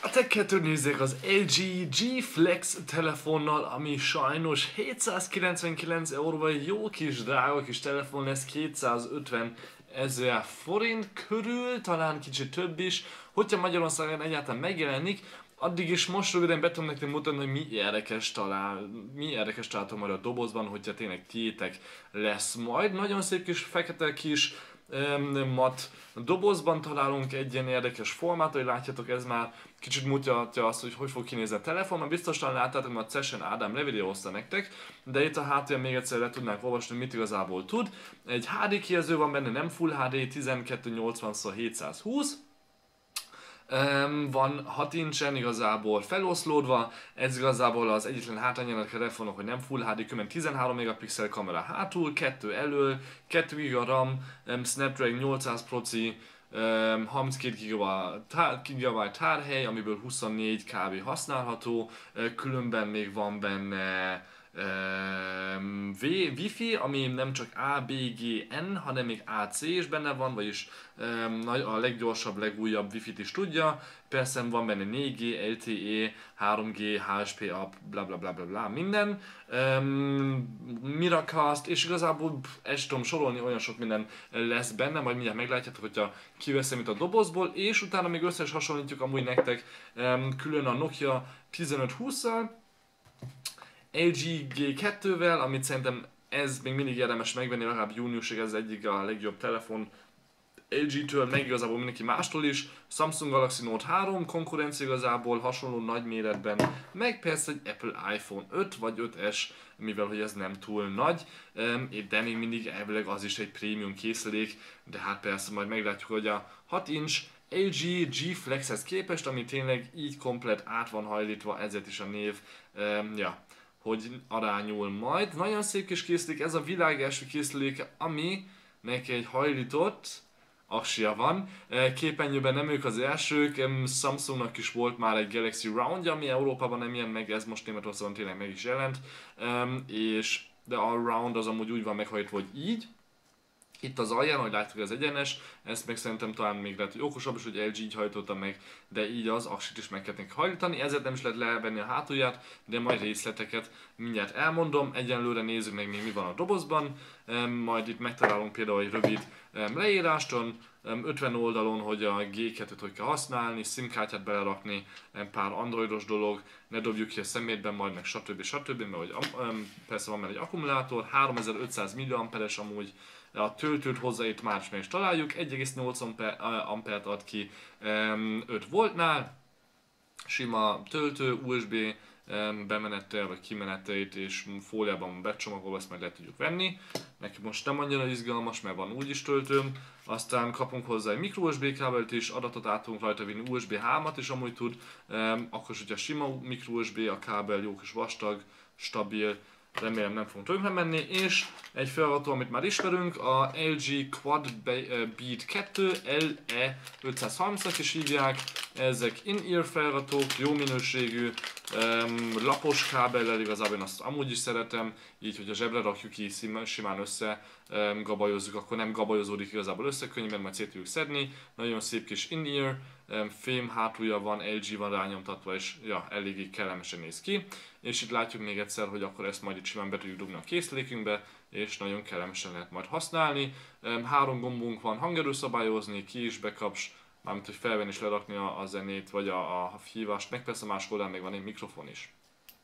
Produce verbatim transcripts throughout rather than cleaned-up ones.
A Tech kettő nézzék az el gé G Flex telefonnal, ami sajnos hétszázkilencvenkilenc euróval jó kis drága kis telefon lesz, kétszázötven ezer forint körül, talán kicsit több is. Hogyha Magyarországon egyáltalán megjelenik, addig is most röviden be tudom nektek mutatni, hogy mi érdekes talál, mi érdekes találtam majd a dobozban, hogyha tényleg tiétek lesz majd. Nagyon szép kis fekete kis um, mat dobozban találunk egy ilyen érdekes formát, hogy látjátok, ez már kicsit mutatja azt, hogy hogy fog kinézni a telefon, mert biztosan láttátok, mert a Session Ádám levideózta nektek, de itt a háttérben még egyszer le tudnánk olvasni, mit igazából tud. Egy há dé kijelző van benne, nem Full há dé, tizenkettő nyolcvan szor hétszázhúsz. Um, van hat incsen igazából feloszlódva, ez igazából az egyetlen hátrányának a telefonok, hogy nem Full há dé, különben tizenhárom megapixel kamera hátul, kettő elől, kettő giga RAM, um, Snapdragon nyolcszáz proci, um, harminckét gigabyte tárhely, amiből huszonnégy kb. Használható, uh, különben még van benne Um, Wi-Fi, ami nem csak A, B, G, N, hanem még A, C is benne van, vagyis um, a leggyorsabb, legújabb Wi-Fi-t is tudja. Persze van benne négy G, el té é, három G, há es pé app, bla bla bla bla bla, minden. Um, Miracast, és igazából pff, ezt tudom sorolni, olyan sok minden lesz benne, majd mindjárt meglátjátok, hogyha kiveszem itt a dobozból, és utána még össze is hasonlítjuk amúgy nektek um, külön a Nokia tizenöt hússzal, el gé G kettővel, amit szerintem ez még mindig érdemes megvenni, legalább júniusig ez egyik a legjobb telefon el gé-től, meg igazából mindenki mástól is. Samsung Galaxy Note három, konkurencia igazából hasonló nagy méretben, meg persze egy Apple iPhone öt vagy öt S, mivel hogy ez nem túl nagy, de még mindig elvileg az is egy prémium készülék, de hát persze majd meglátjuk, hogy a hat inch el gé G Flexhez képest, ami tényleg így komplet át van hajlítva, ezért is a név, ja, hogy arányul majd. Nagyon szép kis készülék, ez a világ első készülék, ami neki egy hajlított aksia van. Képernyőben nem ők az elsők, Samsungnak is volt már egy Galaxy Roundja, ami Európában nem ilyen meg, ez most Németországban tényleg meg is jelent, és de a Round az amúgy úgy van meghajtva, hogy így. Itt az alján, hogy látjuk, ez egyenes, ezt meg szerintem talán még lehet, hogy okosabb is, hogy el gé így hajtotta meg, de így az aksit is meg kell hajtani, ezért nem is lehet levenni a hátulját, de majd részleteket mindjárt elmondom. Egyenlőre nézzük meg még mi van a dobozban, majd itt megtalálunk például egy rövid leíráston, ötven oldalon, hogy a G kettőt hogy kell használni, SIM-kártyát belerakni, pár androidos dolog, ne dobjuk ki a szemétben, majd meg stb. stb. Mert hogy, persze van már egy akkumulátor, háromezer-ötszáz milliamperes amúgy, a töltőt hozzá itt már is meg is találjuk, egy egész nyolc ampert ad ki öt voltnál, sima töltő, u es bé bemenettel vagy kimeneteit és fóliában becsomagolva, ezt majd le tudjuk venni. Neki most nem annyira izgalmas, mert van úgyis töltőm. Aztán kapunk hozzá egy micro u es bé kábelt is, adatot át tudunk rajta vinni, u es bé hármat is amúgy tud. Akkor, hogyha sima micro u es bé, a kábel jó kis vastag, stabil, remélem nem fogunk tönkre menni, és egy felhasználó, amit már ismerünk, a el gé Quad Beat kettő, el e ötszázharmincnak is hívják, ezek in-ear felhasználók, jó minőségű, um, lapos kábellel, igazából én azt amúgy is szeretem, így hogy a zsebre rakjuk ki, simán össze um, gabajozzuk, akkor nem gabajozódik igazából össze, könnyűben majd szét tudjuk szedni, nagyon szép kis in-ear, um, fém hátulja van, el gé van rányomtatva, és ja, eléggé kellemesen néz ki. És itt látjuk még egyszer, hogy akkor ezt majd itt simán be tudjuk dugni a készülékünkbe, és nagyon kellemesen lehet majd használni. Három gombunk van, hangerőszabályozni, ki is bekaps, mármint hogy felvenni és lerakni a, a zenét, vagy a, a hívást, meg persze más oldalán még van egy mikrofon is.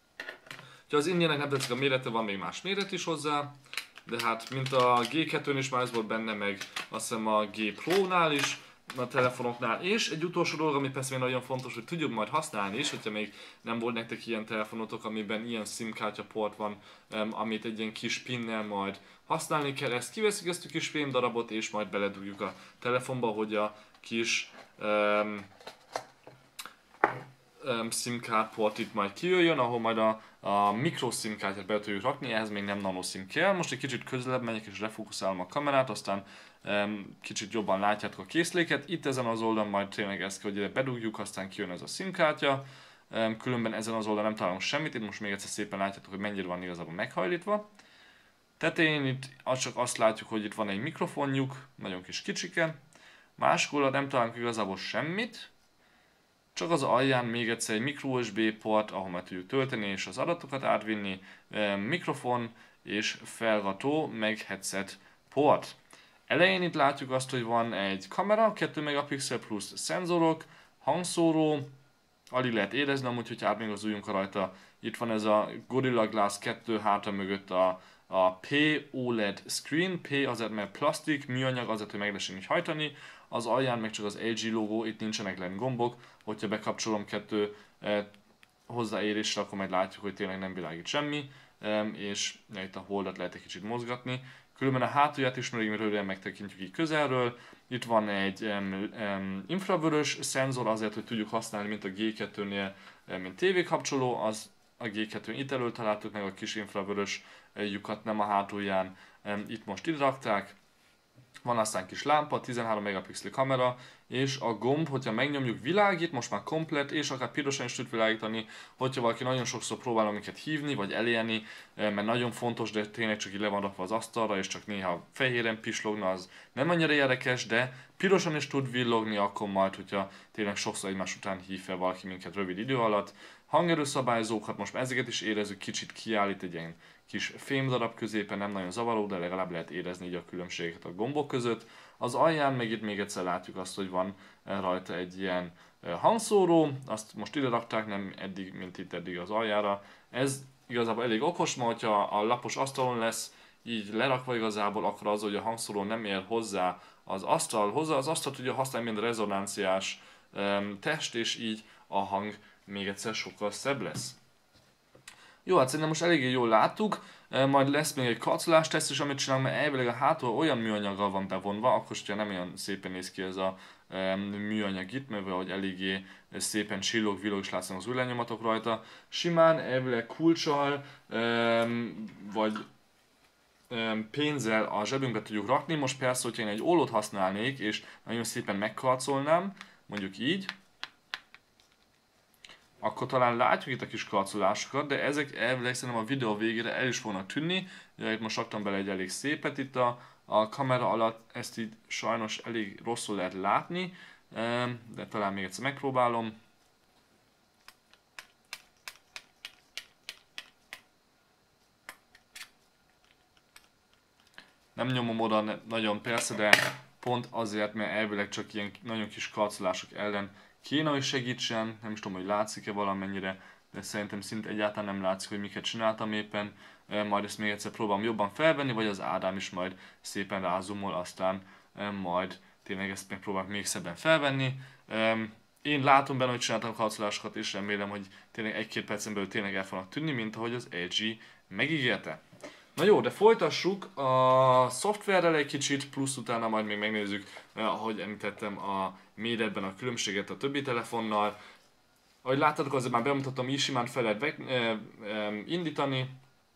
Ha az ingyenek nem tetszik a mérete, van még más méret is hozzá, de hát mint a G kettőn is már ez volt benne, meg azt hiszem a G Pro-nál is, a telefonoknál, és egy utolsó dolog, ami persze még nagyon fontos, hogy tudjuk majd használni is, hogyha még nem volt nektek ilyen telefonotok, amiben ilyen SIM-kártya port van, um, amit egy ilyen kis pinnel majd használni kell, ezt kiveszik ezt a kis fém darabot, és majd beledugjuk a telefonba, hogy a kis um, um, SIM-kártya port itt majd kijöjjön, ahol majd a, a mikro SIM-kártyát be tudjuk rakni, ehhez még nem nano SIM kell. Most egy kicsit közelebb megyek és refókuszálom a kamerát, aztán um, kicsit jobban látjátok a készüléket. Itt ezen az oldalon majd tényleg ezt, hogy bedugjuk, aztán kijön ez a SIM-kártya. Um, különben ezen az oldalon nem találunk semmit, itt most még egyszer szépen látjátok, hogy mennyire van igazából meghajlítva. Tetején itt csak azt látjuk, hogy itt van egy mikrofonjuk, nagyon kis kicsike. Másik oldalon nem találunk igazából semmit. csak az alján még egyszer egy micro u es bé port, ahol meg tudjuk tölteni és az adatokat átvinni, mikrofon és felrató, meg headset port. Elején itt látjuk azt, hogy van egy kamera, kettő megapixel plusz szenzorok, hangszóró, alig lehet érezni, amúgy, hogy átmegyünk az ujjunkkal rajta. Itt van ez a Gorilla Glass kettő hátra mögött a, a P o el e dé screen, P azért mert plastik, műanyag azért, hogy meg lehessen így hajtani. Az alján meg csak az el gé logó, itt nincsenek lent gombok, hogyha bekapcsolom kettő eh, hozzáérésre, akkor majd látjuk, hogy tényleg nem világít semmi, eh, és ja, itt a holdat lehet egy kicsit mozgatni. Különben a hátulját is még röviden megtekintjük így közelről. Itt van egy um, um, infravörös szenzor azért, hogy tudjuk használni, mint a G kettőnél, um, mint tévékapcsoló, az a G kettőn itt elől találtuk meg a kis infravörös uh, lyukat, nem a hátulján, um, itt most ide rakták. Van aztán kis lámpa, tizenhárom megapixel kamera, és a gomb, hogyha megnyomjuk, világít, most már komplet, és akár pirosan is tud világítani, hogyha valaki nagyon sokszor próbál amiket hívni, vagy elérni, mert nagyon fontos, de tényleg csak így le van rakva az asztalra, és csak néha fehéren pislogna, az nem annyira érdekes, de pirosan is tud villogni, akkor majd, hogyha tényleg sokszor egymás után hív fel valaki minket rövid idő alatt. Hangerőszabályzókat most ezeket is érezzük, kicsit kiállít egy ilyen kis fémdarab középen, nem nagyon zavaró, de legalább lehet érezni így a különbséget a gombok között. Az alján meg itt még egyszer látjuk azt, hogy van rajta egy ilyen hangszóró, azt most ide rakták, nem eddig, mint itt eddig az aljára. Ez igazából elég okos, mert hogyha a lapos asztalon lesz így lerakva igazából, akkor az, hogy a hangszóró nem ér hozzá az asztalhoz, az asztal tudja használni, mint rezonanciás um, test, és így a hang még egyszer sokkal szebb lesz. Jó, hát szerintem most eléggé jól láttuk, majd lesz még egy karcolás teszt is, amit csinálunk, mert elvileg a hátul olyan műanyaggal van bevonva, akkor ugye nem olyan szépen néz ki ez a um, műanyag itt, mert hogy eléggé szépen csillog, villog és látszanak az új lenyomatok rajta. Simán elvileg kulccsal, um, vagy um, pénzzel a zsebünkbe tudjuk rakni. Most persze, hogyha én egy ollót használnék, és nagyon szépen megkarcolnám, mondjuk így, akkor talán látjuk itt a kis karcolásokat, de ezek elvileg szerintem a videó végére el is fognak tűnni. Ja, itt most raktam bele egy elég szépet itt a, a kamera alatt, ezt így sajnos elég rosszul lehet látni, de talán még egyszer megpróbálom. Nem nyomom oda nagyon persze, de pont azért, mert elvileg csak ilyen nagyon kis karcolások ellen kéne, hogy segítsen, nem is tudom, hogy látszik-e valamennyire, de szerintem szinte egyáltalán nem látszik, hogy miket csináltam éppen. Majd ezt még egyszer próbálom jobban felvenni, vagy az Ádám is majd szépen rázumol, aztán majd tényleg ezt megpróbálok még szebben felvenni. Én látom benne, hogy csináltam karcolásokat, és remélem, hogy tényleg egy-két percen belül tényleg el fognak tűnni, mint ahogy az el gé megígérte. Na jó, de folytassuk a szoftverrel egy kicsit, plusz utána majd még megnézzük, ahogy említettem, a méretben a különbséget a többi telefonnal. Ahogy láttatok, azért már bemutattam, így simán fel lehet be, e, e, indítani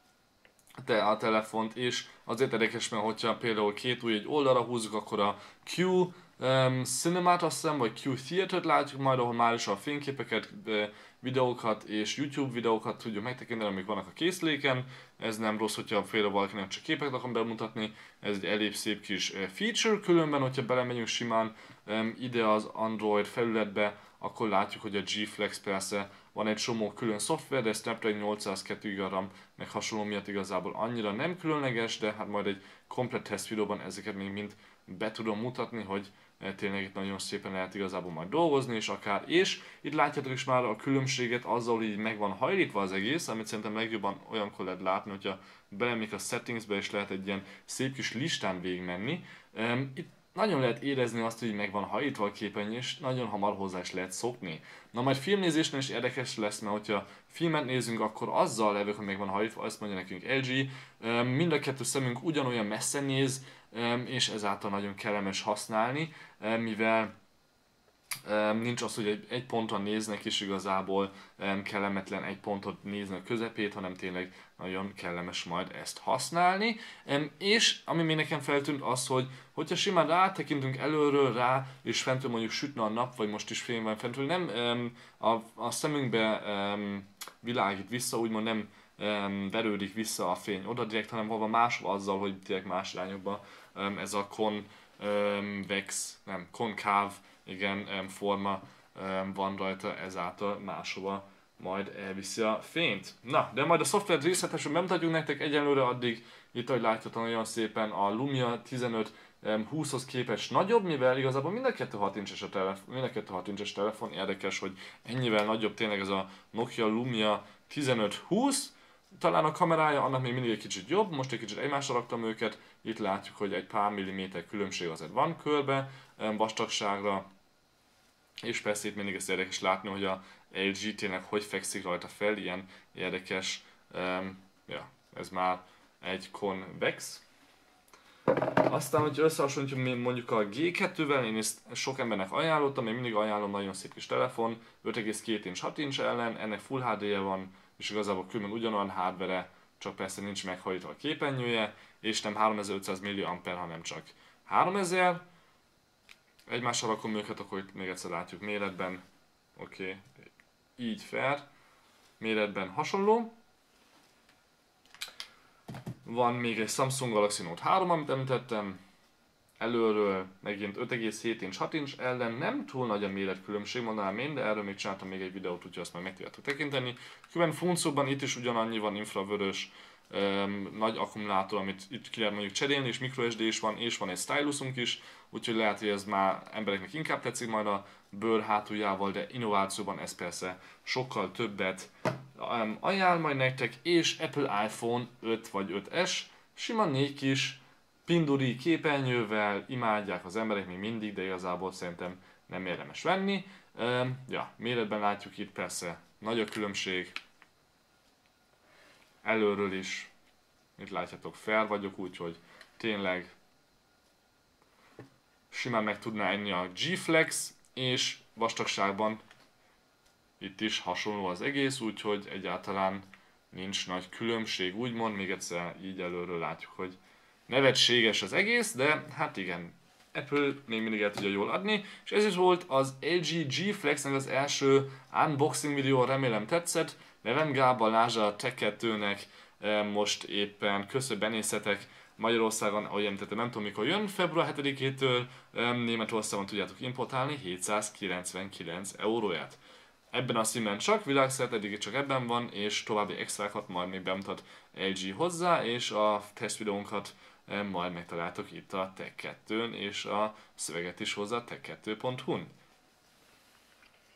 te a telefont, és azért érdekes, mert hogyha például két ujj egy oldalra húzzuk, akkor a Q um, Cinemat, azt hiszem, vagy Q Theater-t látjuk majd, ahol már is a fényképeket, videókat és YouTube videókat tudjuk megtekinteni, amik vannak a készüléken. Ez nem rossz, hogyha például valakinek csak képeket akarom bemutatni, ez egy elég szép kis feature, különben, hogyha belemegyünk simán um, ide az Android felületbe, akkor látjuk, hogy a G-Flex persze van egy csomó külön szoftver, de Snapdragon nyolcszázkettő giga RAM meg hasonló miatt igazából annyira nem különleges, de hát majd egy komplett teszt videóban ezeket még mind be tudom mutatni, hogy tényleg itt nagyon szépen lehet igazából majd dolgozni, és akár, és itt látjátok is már a különbséget azzal, hogy így meg van hajlítva az egész, amit szerintem legjobban olyankor lehet látni, hogyha belemik a settingsbe, és lehet egy ilyen szép kis listán végigmenni. Itt nagyon lehet érezni azt, hogy meg van hajítva a képernyő, és nagyon hamar hozzá is lehet szokni. Na majd filmnézésnél is érdekes lesz, mert hogyha filmet nézünk, akkor azzal levők, hogy meg van hajítva, azt mondja nekünk el gé. Mind a kettő szemünk ugyanolyan messze néz, és ezáltal nagyon kellemes használni, mivel nincs az, hogy egy, egy ponton néznek, és igazából kellemetlen egy pontot nézni a közepét, hanem tényleg nagyon kellemes majd ezt használni. És ami még nekem feltűnt az, hogy hogyha simán rátekintünk előről rá, és fentről mondjuk sütne a nap, vagy most is fény van fentről, nem a, a szemünkbe világít vissza, úgymond nem verődik vissza a fény oda direkt, hanem valahol máshol azzal, hogy direkt más irányokba ez a convex, nem, konkáv, igen, forma van rajta, ezáltal máshova majd elviszi a fényt. Na, de majd a szoftvert részletesen bemutatjuk nektek, egyelőre addig itt, ahogy láthatóan olyan szépen a Lumia tizenöt húszhoz képest nagyobb, mivel igazából mind a kettő hat incses a telefon, mind a kettő hat incses telefon, érdekes, hogy ennyivel nagyobb tényleg ez a Nokia Lumia tizenöt húsz, talán a kamerája annak még mindig egy kicsit jobb, most egy kicsit egymásra raktam őket, itt látjuk, hogy egy pár milliméter különbség azért van körbe, vastagságra, és persze itt mindig ezt érdekes látni, hogy a el gé tényleg hogy fekszik rajta fel, ilyen érdekes, um, ja, ez már egy convex. Aztán, hogy összehasonlítjuk mondjuk a gé kettővel, én ezt sok embernek ajánlottam, én mindig ajánlom, nagyon szép kis telefon, öt egész két inch, hat inch ellen, ennek Full há dé-je van, és igazából különben ugyanolyan hardware, csak persze nincs meghajítva a képernyője, és nem háromezer-ötszáz milliampere, hanem csak háromezer. Egymásra rakom őket, akkor itt még egyszer látjuk méretben, oké, okay. Így fair, méretben hasonló. Van még egy Samsung Galaxy Note három, amit említettem, előről megint öt egész hét inch, hat inch ellen, nem túl nagy a méretkülönbség, mondanám én, de erről még csináltam még egy videót, úgyhogy azt majd meg tudjátok tekinteni. Különben funkcióban itt is ugyanannyi van, infravörös, Um, nagy akkumulátor, amit itt ki lehet mondjuk cserélni, és microSD is van, és van egy stylusunk is, úgyhogy lehet, hogy ez már embereknek inkább tetszik majd a bőr hátuljával, de innovációban ez persze sokkal többet um, ajánl majd nektek, és Apple iPhone öt vagy öt es, sima négy kis pinduri képernyővel, imádják az emberek még mindig, de igazából szerintem nem érdemes venni. Um, ja, méretben látjuk itt persze nagy a különbség, előről is, itt látjátok, fel vagyok, úgyhogy tényleg simán meg tudná enni a G-Flex, és vastagságban itt is hasonló az egész, úgyhogy egyáltalán nincs nagy különbség, úgymond, még egyszer így előről látjuk, hogy nevetséges az egész, de hát igen, Apple még mindig el tudja jól adni, és ez is volt az el gé G-Flexnek az első unboxing videó, remélem tetszett. Nevem Gábor Lázsa, a Tech kettőnek most éppen köszönöm, benézhetek Magyarországon, ahogy említettem, nem tudom mikor jön, február hetedikétől Németországon tudjátok importálni hétszázkilencvenkilenc euróját. Ebben a színben csak, világszerte eddig csak ebben van, és további extrákat majd még bemutat el gé hozzá, és a tesztvideónkat majd megtaláltok itt a Tech kettőn, és a szöveget is hozzá tech kettő pont hu-n.